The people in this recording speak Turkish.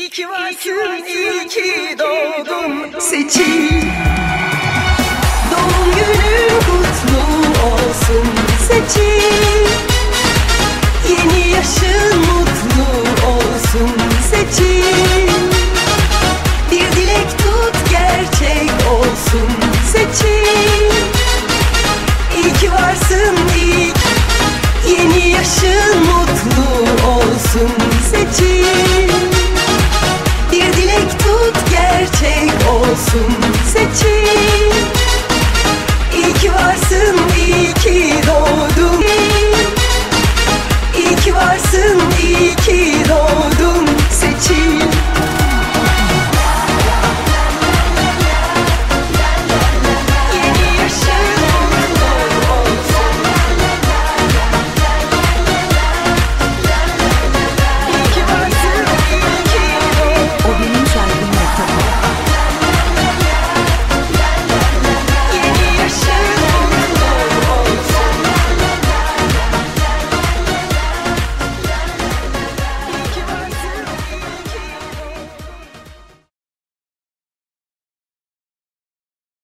İyi ki varsın, iyi ki doğdun Seçil. Doğum günün kutlu olsun Seçil. Yeni yaşın mutlu olsun Seçil.